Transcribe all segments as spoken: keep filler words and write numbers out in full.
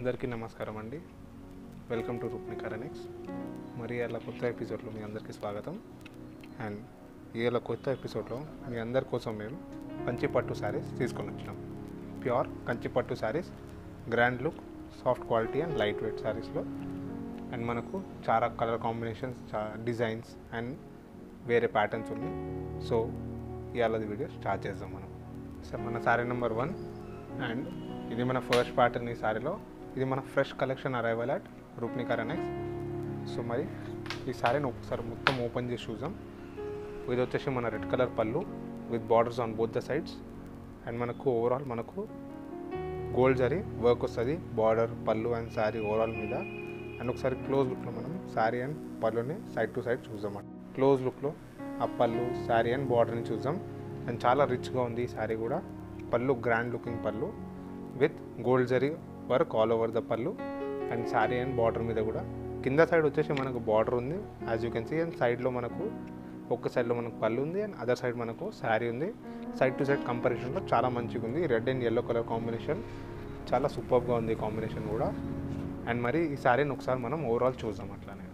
అందరికీ నమస్కారం అండి. Welcome to Roopnika Renex. మరి అలా కొత్త ఎపిసోడ్లో మీ అందరికీ స్వాగతం. అండ్ ఇవాళ కొత్త ఎపిసోడ్లో మీ అందరి కోసం మేము కంచి పట్టు శారీస్ తీసుకొని వచ్చినాం. ప్యూర్ కంచి పట్టు saris, grand look, soft quality and light weight శారీస్లో. అండ్ మనకు చాలా కలర్ కాంబినేషన్స్, చాలా డిజైన్స్ అండ్ వేరే ప్యాటర్న్స్ ఉన్నాయి. సో ఇవాళ వీడియో స్టార్ట్ చేద్దాం మనం. సో మన శారీ నెంబర్ వన్, అండ్ ఇది మన ఫస్ట్ ప్యాటర్న్. ఈ శారీలో ఇది మన fresh collection arrival at Roopnika Renex. So మరి ఈ శారీని ఒకసారి మొత్తం ఓపెన్ చేసి చూద్దాం. ఇది వచ్చేసి మన red colour pallu with borders on both the sides. And మనకు ఓవరాల్ మనకు గోల్డ్ జరీ వర్క్ వస్తుంది border, pallu and sari overall మీద. అండ్ ఒకసారి క్లోజ్ లుక్లో మనం శారీ అండ్ పళ్ళుని సైడ్ టు సైడ్ చూద్దాం. క్లోజ్ లుక్లో ఆ పళ్ళు, శారీ అండ్ బార్డర్ని చూద్దాం. అండ్ చాలా రిచ్గా ఉంది ఈ శారీ కూడా. Pallu grand looking pallu with gold zari work all over the pallu and sari and border మీద కూడా. కింద సైడ్ వచ్చేసి మనకు బార్డర్ ఉంది as you can see. And సైడ్లో మనకు ఒక్క సైడ్లో మనకు పళ్ళు ఉంది అండ్ అదర్ సైడ్ మనకు శారీ ఉంది. సైడ్ టు సైడ్ కంపారిజన్లో చాలా మంచిగా ఉంది. Red and yellow colour combination చాలా సూపర్గా ఉంది కాంబినేషన్ కూడా. అండ్ మరి ఈ శారీని ఒకసారి మనం ఓవరాల్ చూద్దాం. అట్లానే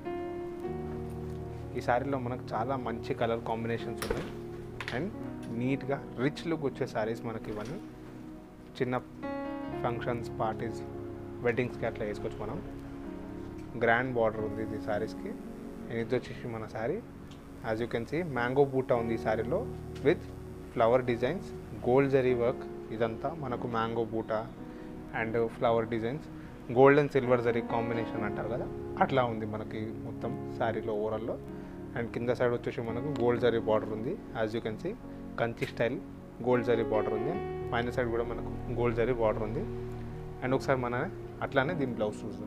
ఈ శారీలో మనకు చాలా మంచి కలర్ కాంబినేషన్స్ ఉన్నాయి అండ్ నీట్గా రిచ్ లుక్ వచ్చే శారీస్ మనకి ఇవన్నీ. చిన్న ఫంక్షన్స్, పార్టీస్, వెడ్డింగ్స్కి అట్లా వేసుకోవచ్చు మనం. గ్రాండ్ బార్డర్ ఉంది ఇది శారీస్కి. అండ్ ఇది వచ్చేసి మన sari as you can see mango buta ఉంది ఈ శారీలో with flower designs, gold zari work. ఇదంతా మనకు mango buta and flower designs, gold and silver zari combination అంటారు కదా, అట్లా ఉంది మనకి మొత్తం శారీలో ఓవరాల్లో. అండ్ కింద సైడ్ వచ్చేసి మనకు గోల్డ్ జరీ బార్డర్ ఉంది as you can see. Kanchi style gold zari border ఉంది. పైన సైడ్ కూడా మనకు గోల్డ్ జరీ బార్డర్ ఉంది. అండ్ ఒకసారి మన అట్లానే దీని బ్లౌజ్ చూద్దాం.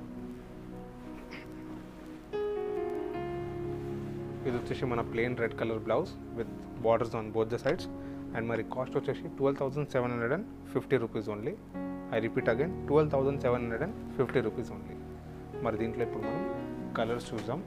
ఇది వచ్చేసి మన plain red colour blouse with borders on both the sides. And మరి కాస్ట్ వచ్చేసి twelve thousand seven hundred and fifty rupees only. I repeat again, twelve thousand seven hundred and fifty rupees only. మరి దీంట్లో ఇప్పుడు మనం colours చూద్దాం.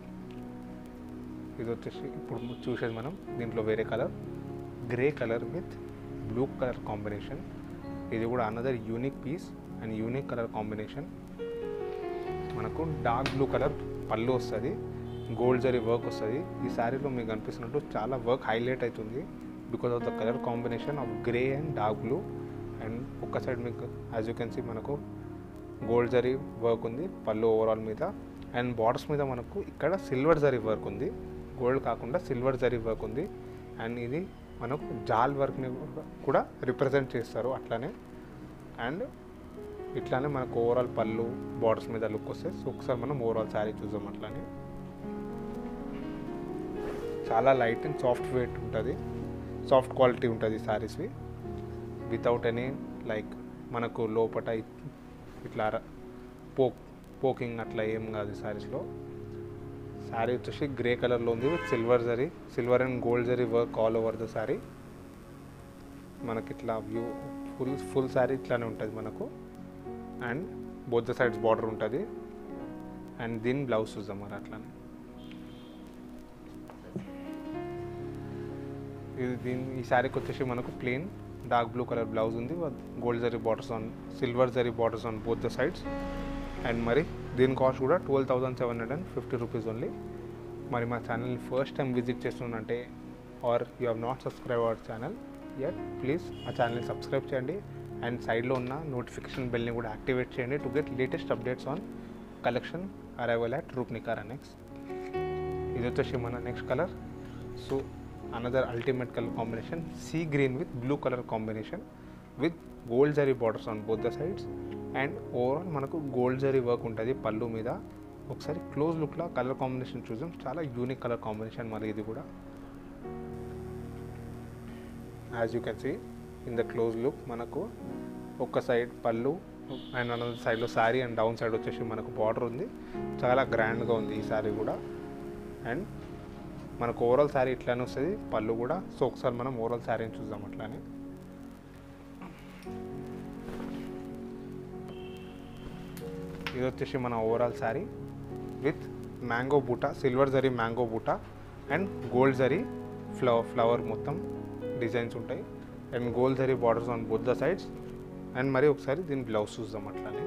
ఇది వచ్చేసి ఇప్పుడు చూసేది మనం దీంట్లో వేరే colour, grey colour with blue colour combination. ఇది కూడా another unique piece and unique colour combination. మనకు డార్క్ బ్లూ కలర్ పళ్ళు వస్తుంది, గోల్డ్ జరీ వర్క్ వస్తుంది. ఈ శారీలో మీకు కనిపిస్తున్నట్టు చాలా వర్క్ హైలైట్ అవుతుంది because of the colour combination of grey and dark blue. And ఒక్క సైడ్ మీకు యాజ్ యూ కెన్ సీ మనకు గోల్డ్ జరీ వర్క్ ఉంది పళ్ళు ఓవరాల్ మీద. అండ్ బార్డర్స్ మీద మనకు ఇక్కడ సిల్వర్ జరీ వర్క్ ఉంది, గోల్డ్ కాకుండా సిల్వర్ జరీ వర్క్ ఉంది. అండ్ ఇది మనకు జాల్ వర్క్ని కూడా రిప్రజెంట్ చేస్తారు అట్లానే. అండ్ ఇట్లానే మనకు ఓవరాల్ పళ్ళు, బార్డర్స్ మీద లుక్ వస్తాయి. సో ఒకసారి మనం ఓవరాల్ శారీ చూద్దాం. అట్లానే చాలా లైట్ అండ్ సాఫ్ట్ వెయిట్ ఉంటుంది, సాఫ్ట్ క్వాలిటీ ఉంటుంది శారీస్వి. వితౌట్ ఎనీ లైక్ మనకు లోపట ఇట్లా పోక్ పోకింగ్ అట్లా ఏం కాదు శారీస్లో. శారీ వచ్చేసి గ్రే కలర్లో ఉంది with silver zari, silver and gold zari work all over the sari. మనకి ఇట్లా వ్యూ ఫుల్ ఫుల్ శారీ ఇట్లానే ఉంటుంది మనకు. And both the sides border ఉంటుంది. అండ్ దీని బ్లౌజ్ చూద్దాం మరి అట్లానే. ఇది దీని ఈ శారీకి వచ్చేసి మనకు plain dark blue colour blouse ఉంది, gold zari borders on, silver zari borders on both the sides. And మరి దీని కాస్ట్ కూడా twelve thousand seven hundred and fifty rupees only. మరి మా ఛానల్ని ఫస్ట్ టైం విజిట్ చేస్తున్నంటే are you have not subscribe our channel yet, please మా ఛానల్ని subscribe చేయండి. అండ్ సైడ్లో ఉన్న నోటిఫికేషన్ బెల్ని కూడా యాక్టివేట్ చేయండి to get latest updates on collection arrival at Roopnika రెనెక్స్. ఇది వచ్చేసి మన next colour. So another ultimate colour combination, sea green with blue colour combination with gold zari borders on both the sides. And overall మనకు gold zari work ఉంటుంది పళ్ళు మీద. ఒకసారి close లుక్లో colour combination చూద్దాం. చాలా యూనిక్ కలర్ కాంబినేషన్ మరి ఇది కూడా. As you can see in the close look మనకు ఒక్క సైడ్ పళ్ళు అండ్ అనదర్ సైడ్లో శారీ అండ్ డౌన్ సైడ్ వచ్చేసి మనకు బార్డర్ ఉంది. చాలా గ్రాండ్గా ఉంది ఈ శారీ కూడా. అండ్ మనకు ఓవరాల్ శారీ ఇట్లానే వస్తుంది పళ్ళు కూడా. సో ఒకసారి మనం ఓవరాల్ శారీని చూద్దాం అట్లానే. ఇది వచ్చేసి మన overall sari with mango buta, silver zari mango buta and gold zari flower flower మొత్తం డిజైన్స్ ఉంటాయి. And gold zari borders on both the sides. And మరి ఒకసారి దీని బ్లౌజ్ చూద్దాం. అట్లానే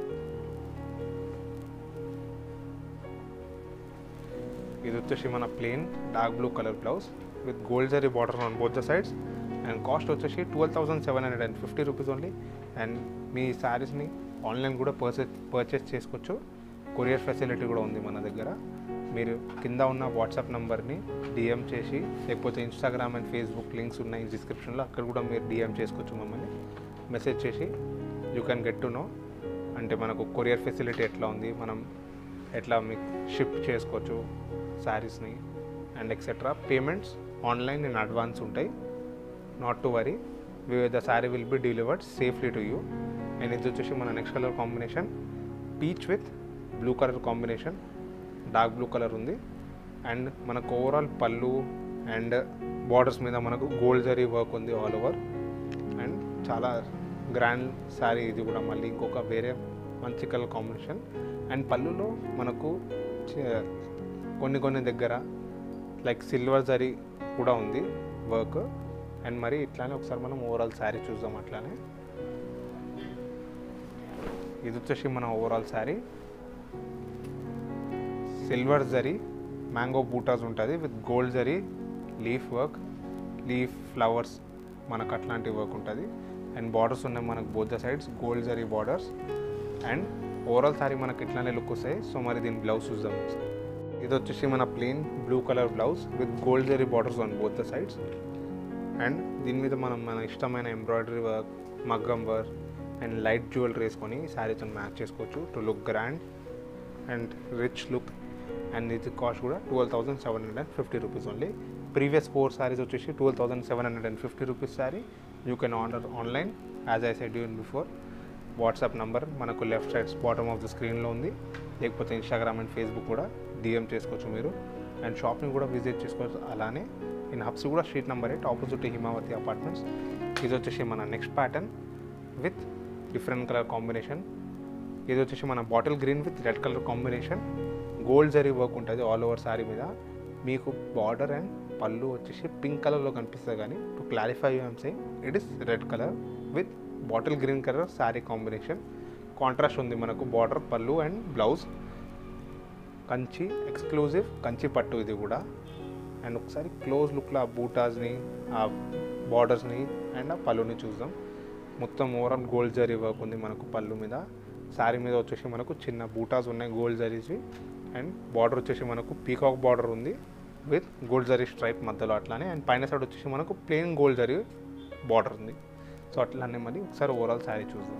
ఇది వచ్చేసి మన plain dark blue colour blouse with gold zari border on both the sides and cost వచ్చేసి twelve thousand seven hundred and fifty rupees only. And మీ శారీస్ని ఆన్లైన్ కూడా పర్చేస్ పర్చేస్ చేసుకోవచ్చు. కొరియర్ ఫెసిలిటీ కూడా ఉంది మన దగ్గర. మీరు కింద ఉన్న వాట్సాప్ నెంబర్ని డిఎం చేసి, లేకపోతే ఇన్స్టాగ్రామ్ అండ్ ఫేస్బుక్ లింక్స్ ఉన్నాయి డిస్క్రిప్షన్లో, అక్కడ కూడా మీరు డిఎం చేసుకోవచ్చు. మమ్మల్ని మెసేజ్ చేసి you can get to know అంటే మనకు కొరియర్ ఫెసిలిటీ ఎట్లా ఉంది, మనం ఎట్లా మీకు షిప్ చేసుకోవచ్చు శారీస్ని and etcetera. Payments online in advance ఉంటాయి. Not to worry, the sari will be delivered safely to you. And ఇది వచ్చేసి మన next colour combination peach with blue colour combination, dark blue colour ఉంది. అండ్ మనకు ఓవరాల్ పళ్ళు అండ్ బార్డర్స్ మీద మనకు gold zari work ఉంది all over. And చాలా grand sari ఇది కూడా, మళ్ళీ ఇంకొక వేరే మంచి కలర్ కాంబినేషన్. అండ్ పళ్ళులో మనకు కొన్ని కొన్ని దగ్గర లైక్ సిల్వర్ జరీ కూడా ఉంది వర్క్. అండ్ మరి ఇట్లానే ఒకసారి మనం ఓవరాల్ శారీ చూద్దాం. అట్లానే ఇది వచ్చేసి మన overall sari silver zari mango butas ఉంటుంది with gold zari leaf work, leaf flowers మనకు అట్లాంటి వర్క్ ఉంటుంది. అండ్ బార్డర్స్ ఉన్నాయి మనకు both the sides, gold zari borders. And overall sari మనకి ఇట్లానే లుక్ వస్తాయి. సో మరి దీని బ్లౌజ్ చూద్దాం. ఇది వచ్చేసి మన plain blue colour blouse with gold zari borders on both the sides. And దీని మీద మనం మన ఇష్టమైన ఎంబ్రాయిడరీ వర్క్, మగ్గం వర్క్ అండ్ లైట్ జ్యువెలరీ వేసుకొని శారీతో మ్యాచ్ చేసుకోవచ్చు to look grand and rich look. And ఇది కాస్ట్ కూడా twelve thousand seven hundred and fifty rupees only. Previous four saris వచ్చేసి twelve thousand seven hundred and fifty rupees sari. You can order online as I said you before. WhatsApp number మనకు left sides bottom of the స్క్రీన్లో ఉంది. లేకపోతే Instagram and Facebook కూడా DM చేసుకోవచ్చు మీరు. And షాప్ని కూడా విజిట్ చేసుకోవచ్చు. అలానే ఇన్ హబ్స్ కూడా street number eight opposite Himavathi apartments. ఇది వచ్చేసి మన next pattern with different colour combination. ఇది వచ్చేసి మన bottle green with red colour combination. Gold zari work ఉంటుంది ఆల్ ఓవర్ శారీ మీద. మీకు బార్డర్ అండ్ పళ్ళు వచ్చేసి పింక్ కలర్లో కనిపిస్తుంది, కానీ to clarify you I'm saying it is red colour with bottle green colour sari combination. Contrast ఉంది మనకు border, pallu and blouse. Kanchi exclusive Kanchi పట్టు ఇది కూడా. అండ్ ఒకసారి క్లోజ్ లుక్లో ఆ బూటాస్ని, ఆ బార్డర్స్ని అండ్ ఆ పళ్ళుని చూద్దాం. మొత్తం ఓవరాల్ గోల్డ్ జరీ వర్క్ ఉంది మనకు పళ్ళు మీద. శారీ మీద వచ్చేసి మనకు చిన్న బూటాస్ ఉన్నాయి గోల్డ్ జరీస్వి. అండ్ బార్డర్ వచ్చేసి మనకు పీకాక్ బార్డర్ ఉంది విత్ గోల్డ్ జరీ స్ట్రైప్ మధ్యలో అట్లానే. అండ్ పైన సైడ్ వచ్చేసి మనకు ప్లెయిన్ గోల్డ్ జరీ బార్డర్ ఉంది. సో అట్లానే మళ్ళీ ఒకసారి ఓవరాల్ శారీ చూద్దాం.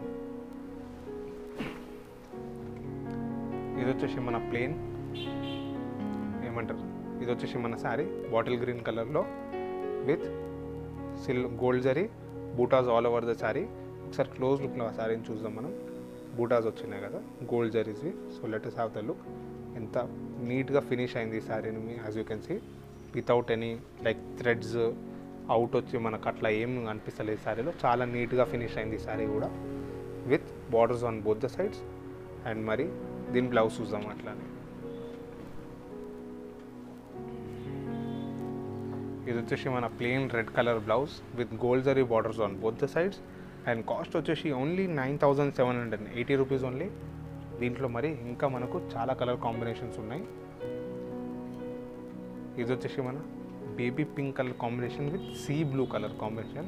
ఇది వచ్చేసి మన ప్లెయిన్ ఏమంటారు, ఇది వచ్చేసి మన శారీ బాటిల్ గ్రీన్ కలర్లో విత్ సిల్ gold zari butas all over the sari. ఒకసారి క్లోజ్ లుక్లో ఆ శారీని చూద్దాం మనం. బూటాస్ వచ్చినాయి కదా గోల్డ్ జరీస్వి. So let us have the look. ఎంత నీట్గా ఫినిష్ అయింది ఈ శారీని as you can see, without any like threads out వచ్చి మనకు అట్లా ఏం అనిపిస్తలేదు శారీలో. చాలా నీట్గా ఫినిష్ అయింది ఈ శారీ కూడా with borders on both the sides. And మరి దీని బ్లౌజ్ చూద్దాం. అట్లానే ఇది వచ్చేసి మన plain red colour blouse with gold zari borders on both the sides. And cost వచ్చేసి only nine thousand seven hundred and eighty rupees only. దీంట్లో మరి ఇంకా మనకు చాలా కలర్ కాంబినేషన్స్ ఉన్నాయి. ఇది వచ్చేసి మన baby pink colour combination with sea blue colour combination.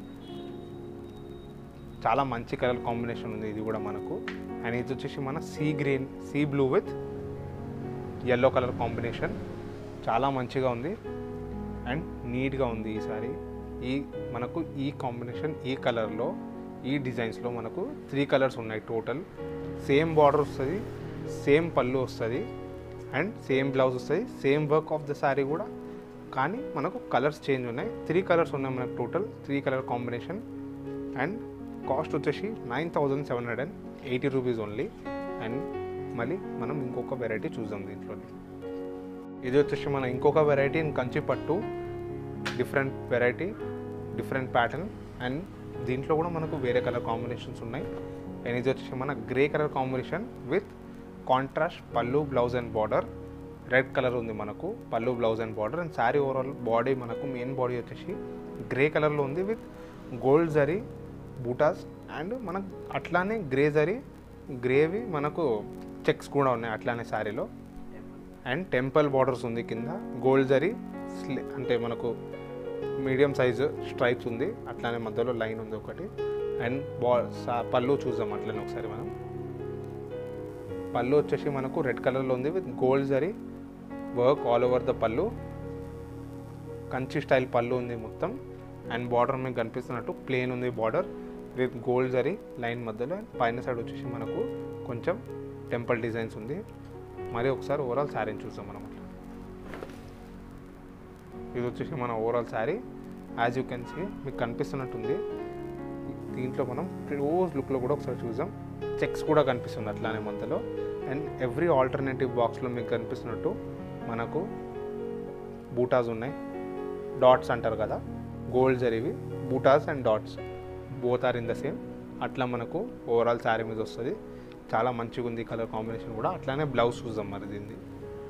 చాలా మంచి కలర్ కాంబినేషన్ ఉంది ఇది కూడా మనకు. అండ్ ఇది వచ్చేసి మన sea green sea blue with yellow colour combination. చాలా మంచిగా ఉంది అండ్ నీట్గా ఉంది ఈ సారీ. ఈ మనకు ఈ కాంబినేషన్ ఈ కలర్లో ఈ డిజైన్స్లో మనకు త్రీ కలర్స్ ఉన్నాయి టోటల్. సేమ్ బార్డర్ వస్తుంది, సేమ్ పళ్ళు వస్తుంది అండ్ సేమ్ బ్లౌజ్ వస్తుంది, same work of the sari కూడా. కానీ మనకు కలర్స్ చేంజ్ ఉన్నాయి. త్రీ కలర్స్ ఉన్నాయి మనకు total, three colour combination. And cost వచ్చేసి nine thousand seven hundred and eighty rupees only. And మళ్ళీ మనం ఇంకొక వెరైటీ చూద్దాం దీంట్లో. ఇది వచ్చేసి మన ఇంకొక వెరైటీ ఇన్ కంచి పట్టు, different variety, different pattern. And దీంట్లో కూడా మనకు వేరే కలర్ కాంబినేషన్స్ ఉన్నాయి. అండ్ ఇది వచ్చేసి మన grey colour combination with contrast pallu, blouse and border. Red colour ఉంది మనకు pallu, blouse and border. And sari overall body మనకు మెయిన్ బాడీ వచ్చేసి గ్రే కలర్లో ఉంది with gold zari butas and మనకు అట్లానే గ్రే జరీ గ్రేవి మనకు చెక్స్ కూడా ఉన్నాయి అట్లానే శారీలో. అండ్ టెంపుల్ బార్డర్స్ ఉంది కింద, గోల్డ్ జరీ స్లే అంటే మనకు మీడియం సైజు స్ట్రైప్స్ ఉంది, అట్లానే మధ్యలో లైన్ ఉంది ఒకటి. అండ్ బా పళ్ళు చూద్దాం అట్లనే ఒకసారి మనం. పళ్ళు వచ్చేసి మనకు రెడ్ కలర్లో ఉంది with gold zari work all over the pallu, Kanchi style pallu ఉంది మొత్తం. అండ్ బార్డర్ మీకు కనిపిస్తున్నట్టు ప్లేన్ ఉంది border with gold zari line మధ్యలో. పైన సైడ్ వచ్చేసి మనకు కొంచెం టెంపుల్ డిజైన్స్ ఉంది. మరి ఒకసారి ఓవరాల్ శారీని చూసాం మనం. ఇది వచ్చేసి మన overall sari. As you can see మీకు కనిపిస్తున్నట్టుంది. దీంట్లో మనం క్లోజ్ లుక్లో కూడా ఒకసారి చూసాం, చెక్స్ కూడా కనిపిస్తుంది అట్లానే మధ్యలో. అండ్ ఎవ్రీ ఆల్టర్నేటివ్ బాక్స్లో మీకు కనిపిస్తున్నట్టు మనకు బూటాస్ ఉన్నాయి, డాట్స్ అంటారు కదా, గోల్డ్ జరివి butas and dots both are in the same. అట్లా మనకు ఓవరాల్ శారీ మీద వస్తుంది. చాలా మంచిగా ఉంది కలర్ కాంబినేషన్ కూడా. అట్లానే బ్లౌజ్ చూద్దాం మరి దీన్ని.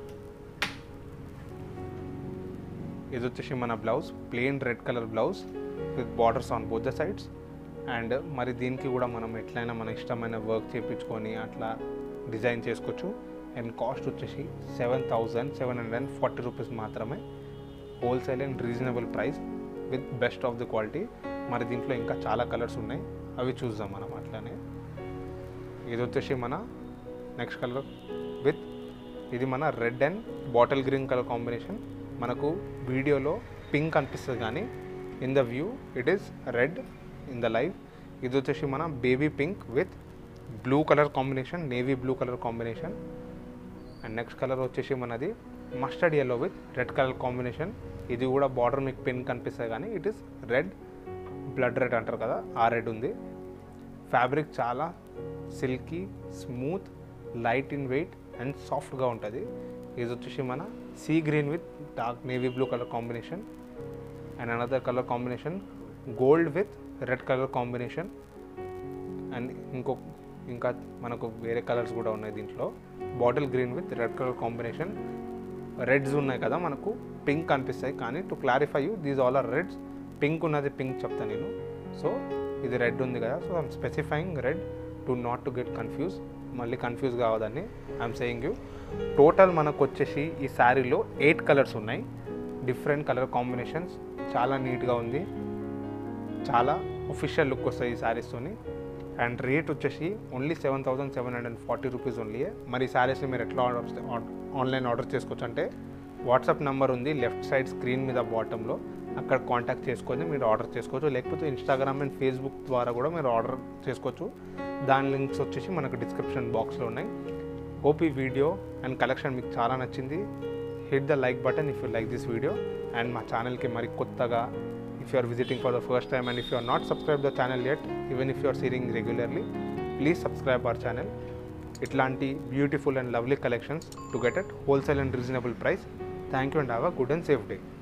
ఇది వచ్చేసి మన blouse, plain red colour blouse with borders on both the sides. And మరి దీనికి కూడా మనం ఎట్లయినా మన ఇష్టమైన వర్క్ చేయించుకొని అట్లా డిజైన్ చేసుకోవచ్చు. అండ్ కాస్ట్ వచ్చేసి seven thousand seven hundred and forty rupees మాత్రమే, wholesale and reasonable price with best of the quality. మరి దీంట్లో ఇంకా చాలా కలర్స్ ఉన్నాయి, అవి చూద్దాం మనం అట్లానే. ఇది వచ్చేసి మన నెక్స్ట్ కలర్ విత్ ఇది మన red and bottle green colour combination. మనకు వీడియోలో పింక్ అనిపిస్తుంది కానీ in the view it is red in the live. ఇది వచ్చేసి మన baby pink with blue colour combination, navy blue colour combination. And next colour వచ్చేసి మనది mustard yellow with red colour combination. ఇది కూడా బార్డర్ మీకు పింక్ కనిపిస్తుంది కానీ it is red, blood red అంటారు కదా, ఆ రెడ్ ఉంది. ఫ్యాబ్రిక్ చాలా silky, smooth, light in weight and సాఫ్ట్గా ఉంటుంది. ఇది వచ్చేసి మన sea green with dark navy blue colour combination. And another colour combination gold with red colour combination. And ఇంకో ఇంకా మనకు వేరే కలర్స్ కూడా ఉన్నాయి దీంట్లో. Bottle green with red colour combination. Reds ఉన్నాయి కదా మనకు, పింక్ అనిపిస్తాయి కానీ to clarify you these all are reds. Pink ఉన్నది పింక్ చెప్తాను నేను. సో ఇది రెడ్ ఉంది కదా, so I'm specifying red to not to get confuse. మళ్ళీ కన్ఫ్యూజ్ కావద్దని ఐఎమ్ సేయింగ్ యూ. టోటల్ మనకు వచ్చేసి ఈ శారీలో ఎయిట్ కలర్స్ ఉన్నాయి, డిఫరెంట్ కలర్ కాంబినేషన్స్. చాలా నీట్గా ఉంది, చాలా ఒఫిషియల్ లుక్ వస్తాయి ఈ శారీస్తోని. అండ్ రేట్ వచ్చేసి only seven thousand seven hundred and forty rupees only. మరి ఈ శారీస్ని మీరు ఎట్లా ఆర్డర్ ఆన్లైన్ ఆర్డర్ చేసుకోవచ్చు అంటే వాట్సాప్ నెంబర్ ఉంది లెఫ్ట్ సైడ్ స్క్రీన్ మీద బాటంలో, అక్కడ కాంటాక్ట్ చేసుకొని మీరు ఆర్డర్ చేసుకోవచ్చు. లేకపోతే ఇన్స్టాగ్రామ్ అండ్ ఫేస్బుక్ ద్వారా కూడా మీరు ఆర్డర్ చేసుకోవచ్చు. దాని లింక్స్ వచ్చేసి మనకు డిస్క్రిప్షన్ బాక్స్లో ఉన్నాయి. హోప్ ఈ వీడియో అండ్ కలెక్షన్ మీకు చాలా నచ్చింది. Hit the like button if you like this video. And మా ఛానల్కి మరి కొత్తగా if you are visiting for the first time and if you are not subscribed the channel yet, even if you are seeing regularly, please subscribe our channel. Itlanti beautiful and lovely collections to get at wholesale and reasonable price. Thank you and have a good and safe day.